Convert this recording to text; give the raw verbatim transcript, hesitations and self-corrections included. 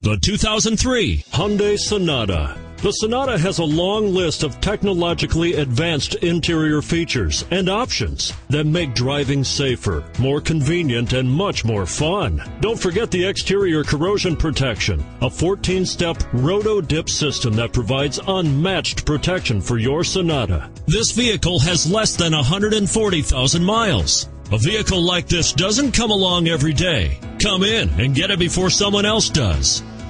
The two thousand three Hyundai Sonata. The Sonata has a long list of technologically advanced interior features and options that make driving safer, more convenient, and much more fun. Don't forget the exterior corrosion protection, a fourteen-step roto-dip system that provides unmatched protection for your Sonata. This vehicle has less than one hundred forty thousand miles. A vehicle like this doesn't come along every day. Come in and get it before someone else does.